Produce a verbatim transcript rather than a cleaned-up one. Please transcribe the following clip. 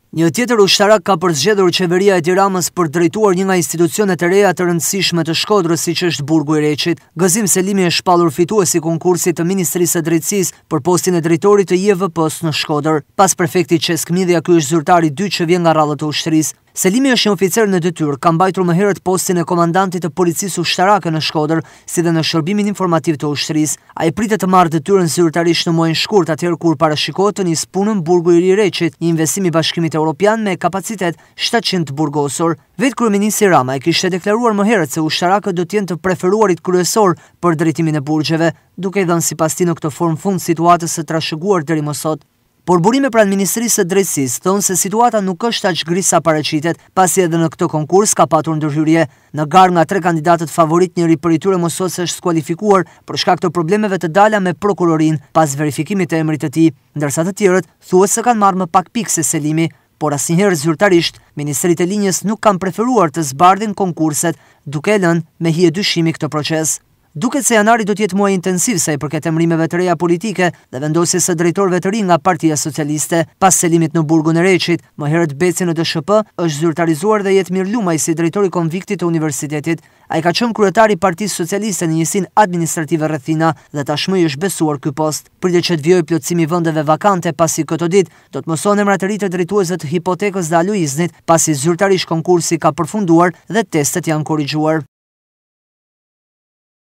Një tjetër ushtarak ka përzgjedhur qeveria e Tiranës për drejtuar një nga institucionet e reja të rëndësishme të Shkodrës, siç është Burgu i Reçit. Gëzim Selimi është shpallur fituesi i konkursit të Ministrisë së Drejtësisë për postin e drejtorit të J V P-s në Shkodër. Pas prefektit Qesk Midhja, ky është zyrtari i dytë që vjen nga rradhët e ushtrisë. Selimi është një oficer në detyrë, ka mbajtur më herët postin e komandantit të policisë ushtarake në Shkodër, si dhe në shërbimin informativ të ushtrisë. Ai pritet të marrë detyrën zyrtarisht në muajin shkurt, atëherë kur parashikohet të nisë punën Burgu i Reçit, një investim i Bashkimit Evropian me kapacitet shtatëqind burgosur. Vetë kryeministri Rama e kishte deklaruar më herët se ushtarakët do të jenë të preferuarit kryesor për drejtimin e burgjeve, duke i dhënë sipas tij në këtë formë fund situatës së trashëguar deri më sot. Por burime pranë Ministrisë së Drejtësisë thonë se situata nuk është aq gris sa paraqitet, pasi edhe në këtë konkurs ka patur ndërhyrje. Në garë nga tre kandidatët favorit, njëri prej tyre mosoj se është skualifikuar për shkak të problemeve të dala me prokurorin pas verifikimit të emrit të tij, ndërsa të tjerët thuhet se kanë marrë më pak pikë se Selimi. Por asnjëherë zyrtarisht, ministrit e linjës nuk kanë preferuar të zbardhin konkurset, duke lënë me hije dyshimi këtë proces. Duket se janari do të jetë muaj intensiv sa i përket emrimeve të reja politike dhe vendosjes së drejtorëve të rinj nga Partia Socialiste. Pas Selimit në Burgun e Reçit, më herët Beci në D S H P është zyrtarizuar dhe Jetmir Lumaj si drejtori konviktit të universitetit. Ai ka qenë kryetari i Partisë Socialiste në njësinë administrative Rrethina dhe tashmë i është besuar ky post. Pritet që të vijojë plotësimi vendeve vakante, pasi këto ditë do të mësohen emrat e ri të drejtuesve të hipotekës dhe aluiznit, pasi zyrtarisht konkursi ka përfunduar dhe testet janë korrigjuar.